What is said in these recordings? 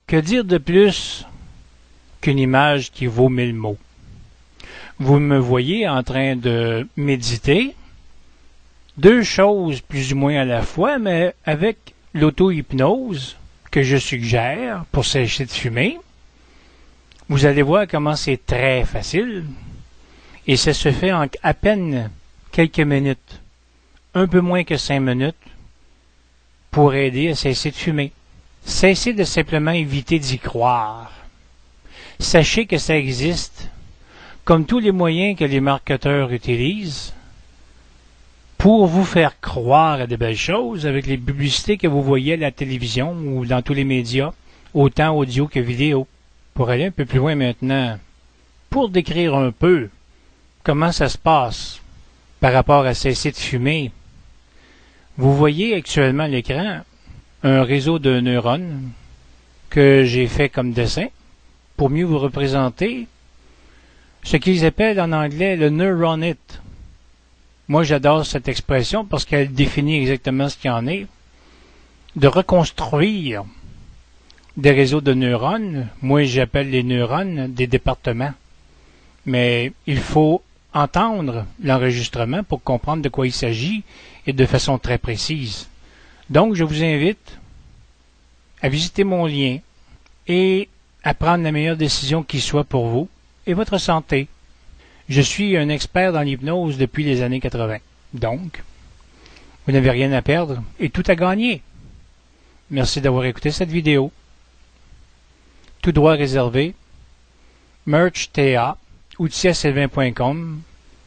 Que dire de plus qu'une image qui vaut 1000 mots? Vous me voyez en train de méditer, deux choses plus ou moins à la fois, mais avec l'auto-hypnose que je suggère pour cesser de fumer. Vous allez voir comment c'est très facile et ça se fait en à peine quelques minutes, un peu moins que 5 minutes, pour aider à cesser de fumer. Cessez de simplement éviter d'y croire. Sachez que ça existe, comme tous les moyens que les marketeurs utilisent, pour vous faire croire à de belles choses avec les publicités que vous voyez à la télévision ou dans tous les médias, autant audio que vidéo. Pour aller un peu plus loin maintenant, pour décrire un peu comment ça se passe par rapport à cesser de fumer, vous voyez actuellement à l'écran un réseau de neurones que j'ai fait comme dessin pour mieux vous représenter ce qu'ils appellent en anglais le neuron it. Moi, j'adore cette expression parce qu'elle définit exactement ce qu'il y en est. De reconstruire des réseaux de neurones, moi j'appelle les neurones des départements. Mais il faut entendre l'enregistrement pour comprendre de quoi il s'agit et de façon très précise. Donc, je vous invite à visiter mon lien et à prendre la meilleure décision qui soit pour vous et votre santé. Je suis un expert dans l'hypnose depuis les années 80. Donc, vous n'avez rien à perdre et tout à gagner. Merci d'avoir écouté cette vidéo. Tout droit réservé. Merch TA, outillsylvain.com,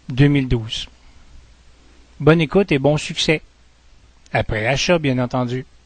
2012. Bonne écoute et bon succès. Après achat, bien entendu.